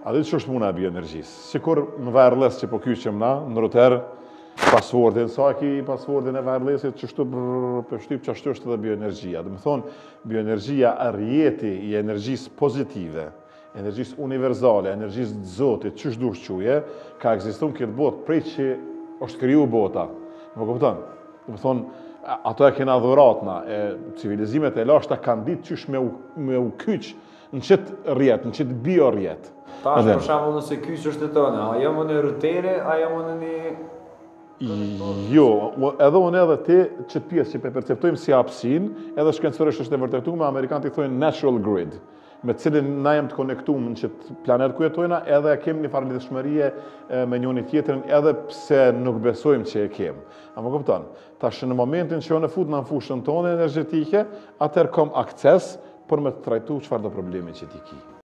A dhe që është puna e bioenergjisë? Sikur në wireless që po kyqem na, në roter, paswordin, sa e ki paswordin e wirelessit, qështu përshtyp që ashtu është edhe bioenergjia. Dhe më thonë, bioenergjia rjeti i energjisë pozitive, energjisë universale, energjisë Zotit, qësh dush quje, ka ekzistuar këtë botë prej që është kriju bota. Më kupton? Dhe më thonë, ato e kena dhuratna, civilizimet e lashta kanë ditë qysh me u kyq në qëtë rjetë, në qëtë biorjetë. Ta është për shembull nëse kyç është e tonë, a jam në rutere, a jam në një... Jo, edhe unë edhe ti, qëtë pjesë që perceptojmë si hapsin, edhe shkencërisht është e vërtetuar, Amerikanët i thonë natural grid, me cilin na jam të konektuar në qëtë planet ku jetojna, edhe kemi një farë lidhshmërie me njëri tjetrin, edhe pse nuk besojmë që e kemi. A më kupton? Tash në momentin që unë fut në fushën tonë energjetike, atëherë kam akses për me të trajtu çfarëdo problemi që ti ki.